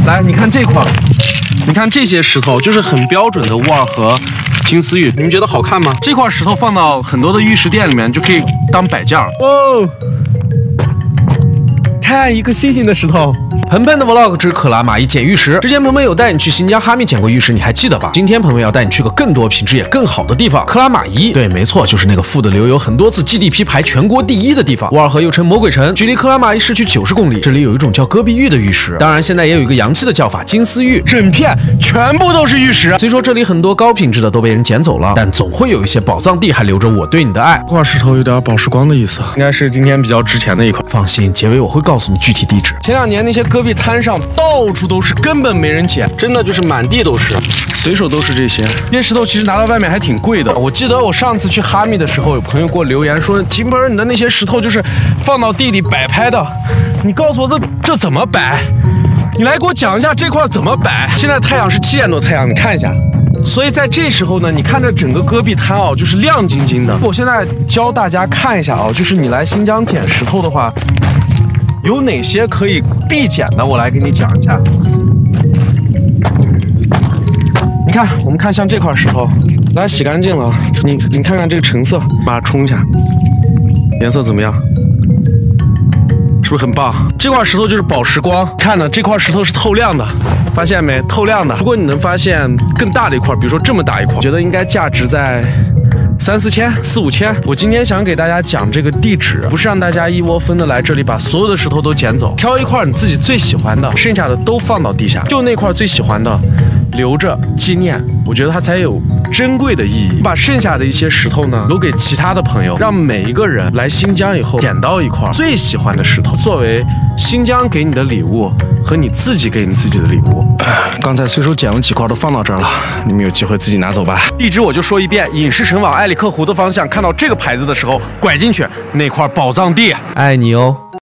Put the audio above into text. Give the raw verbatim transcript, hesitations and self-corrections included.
来，你看这块，你看这些石头，就是很标准的乌尔河金丝玉，你们觉得好看吗？这块石头放到很多的玉石店里面就可以当摆件了。哦，看一个新型的石头。 盆盆的 vlog 之克拉玛依捡玉石。之前鹏鹏有带你去新疆哈密捡过玉石，你还记得吧？今天鹏鹏要带你去个更多品质也更好的地方——克拉玛依。对，没错，就是那个富得流油很多次 G D P 排全国第一的地方。乌尔河又称魔鬼城，距离克拉玛依市区九十公里。这里有一种叫戈壁玉的玉石，当然现在也有一个洋气的叫法——金丝玉。 整片全部都是玉石。 虽说这里很多高品质的都被人捡走了，但总会有一些宝藏地还留着我对你的爱。 这块石头有点宝石光的意思，应该是今天比较值钱的一块。 放心，结尾我会告诉你具体地址。 前两年那些戈壁滩上。 到处都是，根本没人捡，真的就是满地都是，随手都是这些。这些石头其实拿到外面还挺贵的。我记得我上次去哈密的时候，有朋友给我留言说：“秦鹏，你的那些石头就是放到地里摆拍的，你告诉我这这怎么摆？你来给我讲一下这块怎么摆。”现在太阳是七点多太阳，你看一下。所以在这时候呢，你看着整个戈壁滩哦，就是亮晶晶的。我现在教大家看一下啊，就是你来新疆捡石头的话。 有哪些可以必捡的？我来给你讲一下。你看，我们看像这块石头，来洗干净了，你你看看这个成色，把它冲一下，颜色怎么样？是不是很棒？这块石头就是宝石光，看呢，这块石头是透亮的，发现没？透亮的。如果你能发现更大的一块，比如说这么大一块，我觉得应该价值在。 三四千、四五千，我今天想给大家讲这个地址，不是让大家一窝蜂的来这里把所有的石头都捡走，挑一块你自己最喜欢的，剩下的都放到地下，就那块最喜欢的留着纪念，我觉得它才有珍贵的意义。把剩下的一些石头呢留给其他的朋友，让每一个人来新疆以后捡到一块最喜欢的石头，作为新疆给你的礼物和你自己给你自己的礼物。刚才随手捡了几块都放到这儿了，你们有机会自己拿走吧。地址我就说一遍：影视城往埃里克湖的方向，看到这个牌子的时候，拐进去那块宝藏地。 爱你哦。